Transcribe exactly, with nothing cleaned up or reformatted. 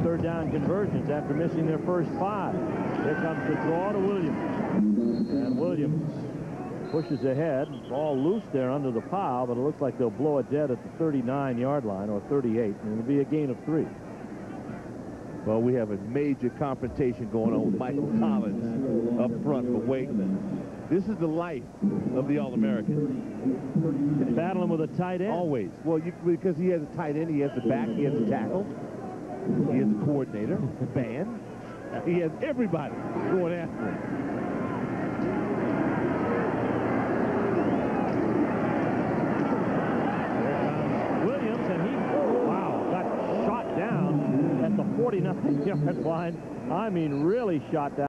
third down conversions after missing their first five. Here comes the draw to Williams. And Williams pushes ahead. Ball loose there under the pile, but it looks like they'll blow it dead at the thirty-nine yard line, or thirty-eight, and it'll be a gain of three. Well, we have a major confrontation going on with Michael Collins up front for Wake. This is the life of the All-American. Battling with a tight end. Always. Well, you, because he has a tight end, he has the back, he has the tackle, he has the coordinator, the band. He has everybody going after him. Williams, and he, wow, got shot down at the forty-nine yard line. I mean, really shot down.